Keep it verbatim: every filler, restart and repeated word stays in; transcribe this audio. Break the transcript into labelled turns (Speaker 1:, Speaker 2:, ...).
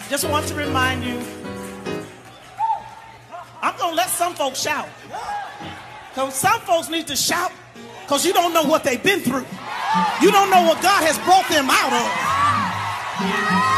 Speaker 1: Just want to remind you, I'm going to let some folks shout. Because some folks need to shout because you don't know what they've been through. You don't know what God has brought them out of.